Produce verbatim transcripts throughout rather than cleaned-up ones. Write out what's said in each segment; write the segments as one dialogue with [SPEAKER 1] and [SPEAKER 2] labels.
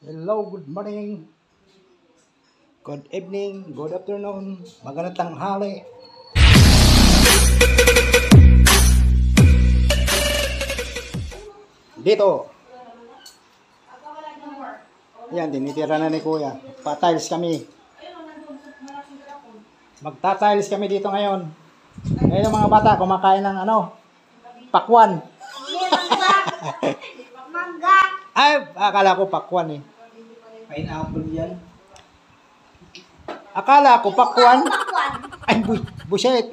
[SPEAKER 1] Hello, good morning, good evening, good afternoon, magandang tanghali. Dito. Yan, tinitira na ni Kuya. Pa-tiles kami. Magta-tiles kami dito ngayon. Ngayon ang mga bata kumakain ng ano? Pakwan.
[SPEAKER 2] Mangga.
[SPEAKER 1] Ay, akala ko pakwan eh.
[SPEAKER 3] Pineapple yan.
[SPEAKER 1] Akala ko pakwan.
[SPEAKER 2] Pakwan.
[SPEAKER 1] Ay, bu- buset.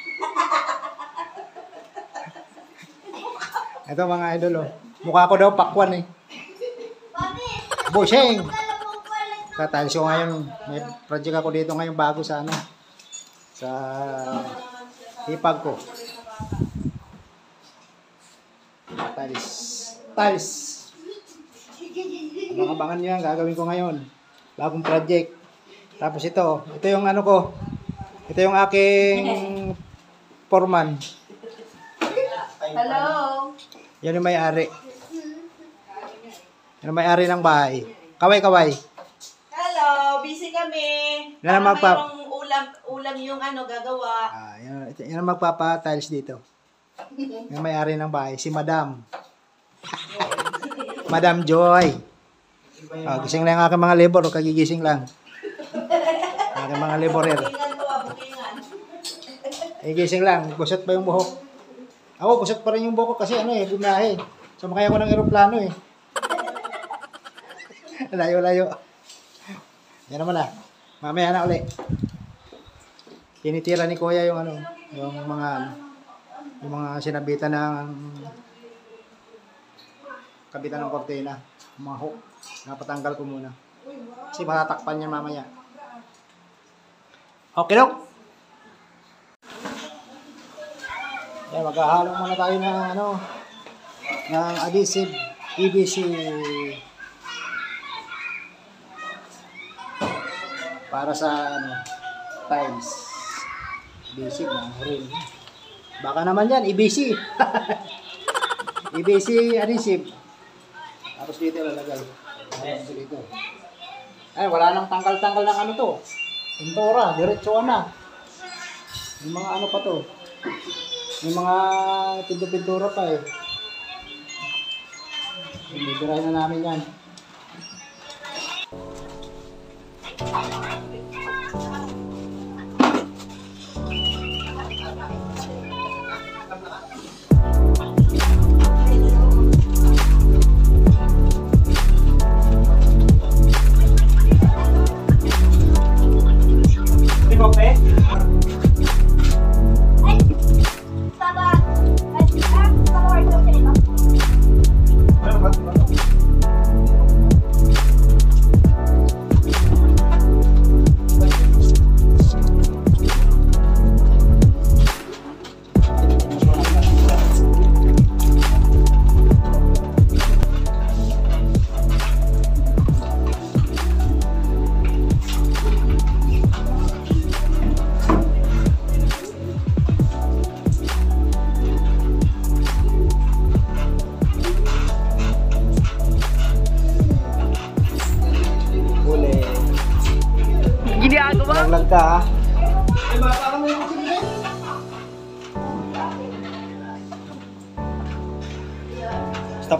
[SPEAKER 1] Ito mga idol oh. Mukha ko daw pakwan eh. Buseng. Tatalis ko ngayon. May project ako dito ngayon bago sa ano. Sa hipag ko. Tatalis. Tiles. Abangan-abangan nyo yan. Gagawin ko ngayon. Bagong project. Tapos ito. Ito yung ano ko. Ito yung aking foreman.
[SPEAKER 2] Hello.
[SPEAKER 1] Yan yung may-ari. Yan yung may-ari ng bahay. Kaway-kaway.
[SPEAKER 4] Hello, busy kami.
[SPEAKER 1] Yan ang
[SPEAKER 4] Para
[SPEAKER 1] magpa-
[SPEAKER 4] mayroong ulam, ulam yung ano gagawa.
[SPEAKER 1] Ah, yan, yan ang magpapa-tiles dito. Yung may-ari ng bahay. Si Madam. Madam Joy. Ah, gising lang ang aking mga labor. O kagigising lang. Aking mga laborer.
[SPEAKER 4] Bukingan to ah, bukingan.
[SPEAKER 1] Eh, gising lang. Gusot pa yung buhok. Ako, gusot pa rin yung buhok ko kasi ano eh, bumiyahe. Sumakay ako ng eroplano eh. Layo-layo. Yan naman ah. Mamaya na uli. Tinitira ni Kuya yung ano, yung mga ano, yung mga sinabitan ng kabitan ng kortina, mga hook. Napatanggal ko muna. Kasi matatakpan niya mamaya. Okay, Dok. Yan, maghahalo muna tayo ng ano, ng adhesive P V C para sa ano, tiles. Adhesive na rin. Baka naman yan, I B C. I B C adhesive. Tapos dito lalagay. Ayan, dito. Ay, wala nang tanggal-tanggal ng ano to. Pintura, diretso na. Yung mga ano pa to. Yung mga pinto-pintura pa eh. Bibirahin na namin yan. Naglag ka ha. Stop.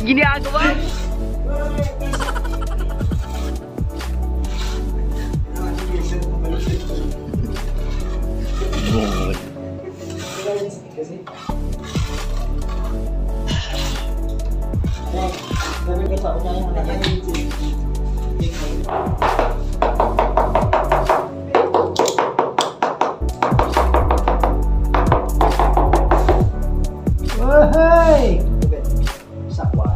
[SPEAKER 2] ginagawa?
[SPEAKER 3] Sabi ko sa ako niya yung
[SPEAKER 1] Wahey! Sakwan.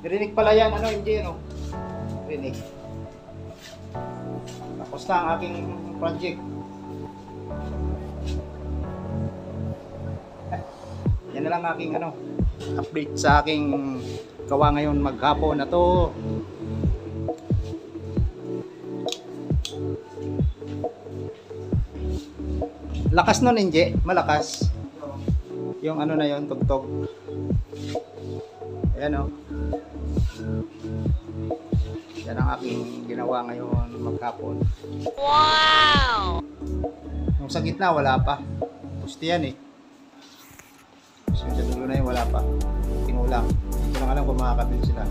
[SPEAKER 1] Rinig pala yan, ano, hindi, ano? Rinig. Tapos na ang aking project. Yan na lang aking, ano, update sa aking gawa ngayon maghapon na to. Lakas nun, Inje. Malakas. Yung ano na yon, tugtog. Ayan o. Yan ang aking ginawa ngayon maghapon. Wow! Yung sa gitna, wala pa. Pusti yan eh. Tapos yung sa dulo na yun, wala pa. Kinulang. Hindi ko lang alam kung makakabili sila.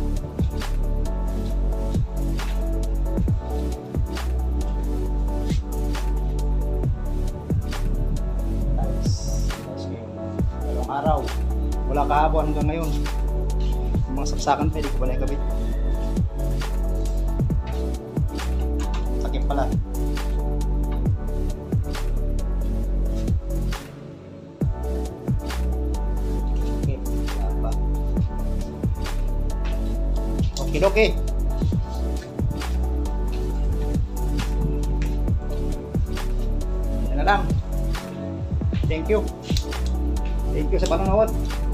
[SPEAKER 1] Araw. Wala kahapon hanggang ngayon. Yung mga saksakan pa, hindi ko ba na ikabit. Sakit pala. Okay. Apa. Okay, okay. Yan na lang. Thank you. Thank you sa panonood.